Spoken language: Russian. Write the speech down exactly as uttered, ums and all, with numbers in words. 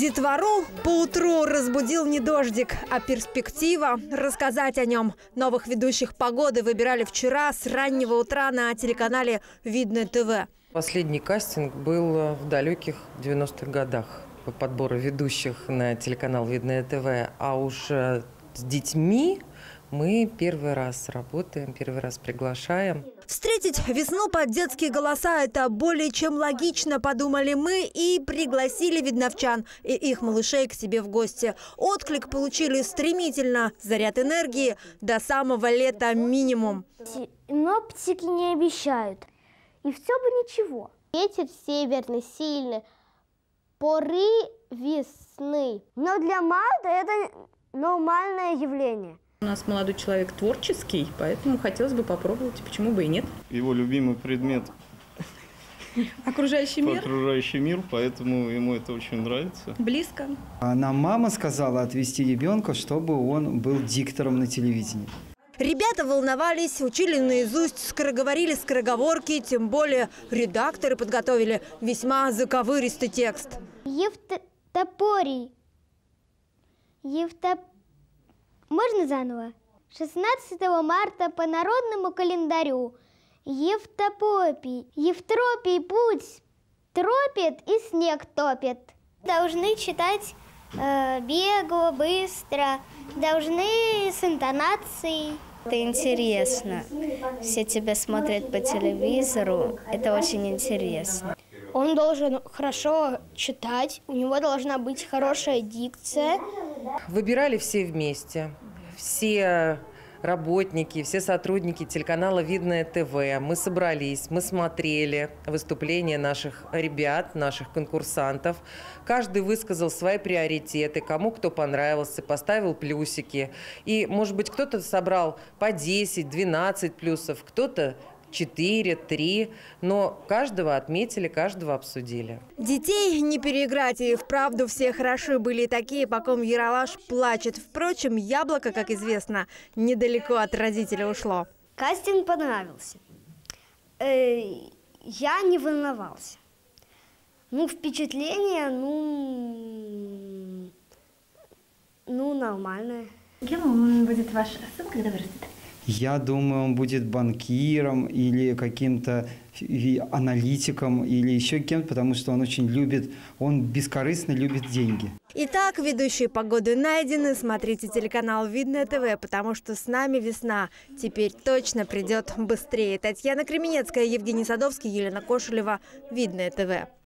Детвору поутру разбудил не дождик, а перспектива. Рассказать о нем. Новых ведущих погоды выбирали вчера с раннего утра на телеканале «Видное ТВ». Последний кастинг был в далеких девяностых годах по подбору ведущих на телеканал «Видное ТВ». А уж с детьми мы первый раз работаем, первый раз приглашаем. Встретить весну под детские голоса – это более чем логично, подумали мы, и пригласили видновчан и их малышей к себе в гости. Отклик получили стремительно, заряд энергии до самого лета минимум. Синоптики не обещают, и все бы ничего. Ветер северный, сильный, поры весны. Но для марта это нормальное явление. У нас молодой человек творческий, поэтому хотелось бы попробовать, почему бы и нет. Его любимый предмет – окружающий мир. Окружающий мир, поэтому ему это очень нравится. Близко. Нам мама сказала отвезти ребенка, чтобы он был диктором на телевидении. Ребята волновались, учили наизусть, скороговорили скороговорки, тем более редакторы подготовили весьма заковыристый текст. Евтопорий. Евтопорий. Можно заново? шестнадцатого марта по народному календарю Евтопопий, Евтропий путь тропит и снег топит. Должны читать э, бегло, быстро, должны с интонацией. Это интересно. Все тебя смотрят по телевизору. Это очень интересно. Он должен хорошо читать, у него должна быть хорошая дикция. Выбирали все вместе. Все работники, все сотрудники телеканала «Видное ТВ». Мы собрались, мы смотрели выступления наших ребят, наших конкурсантов. Каждый высказал свои приоритеты, кому кто понравился, поставил плюсики. И, может быть, кто-то собрал по десять-двенадцать плюсов, кто-то четыре, три, но каждого отметили, каждого обсудили. Детей не переиграть, и вправду все хороши были такие, по ком Ералаш плачет. Впрочем, яблоко, как известно, недалеко от родителя ушло. Кастинг понравился. Э, я не волновался. Ну, впечатление, ну, ну, нормальное. Кем будет ваш сын, когда вырастет? Я думаю, он будет банкиром или каким-то аналитиком или еще кем-то, потому что он очень любит, он бескорыстно любит деньги. Итак, ведущие погоды найдены. Смотрите телеканал «Видное ТВ», потому что с нами весна теперь точно придет быстрее. Татьяна Кременецкая, Евгений Садовский, Елена Кошелева, «Видное ТВ».